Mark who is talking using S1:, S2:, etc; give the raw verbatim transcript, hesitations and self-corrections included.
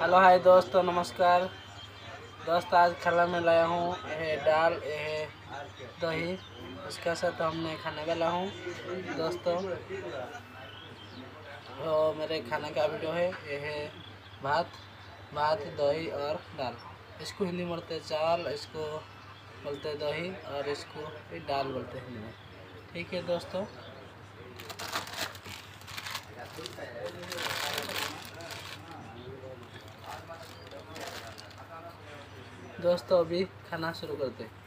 S1: Hello hi दोस्तों, नमस्कार दोस्त। आज खाना में लाया हूँ यह दाल, यह दही, इसका साथ हमने खाने वाला हूँ दोस्तों। तो मेरे खाने का वीडियो है, यह है भात भात दही और दाल। इसको हिंदी में बोलते हैं चावल, इसको बोलते हैं दही और इसको दाल बोलते हैं हिंदी में। ठीक है दोस्तों। दोस्तों अभी खाना शुरू करते हैं।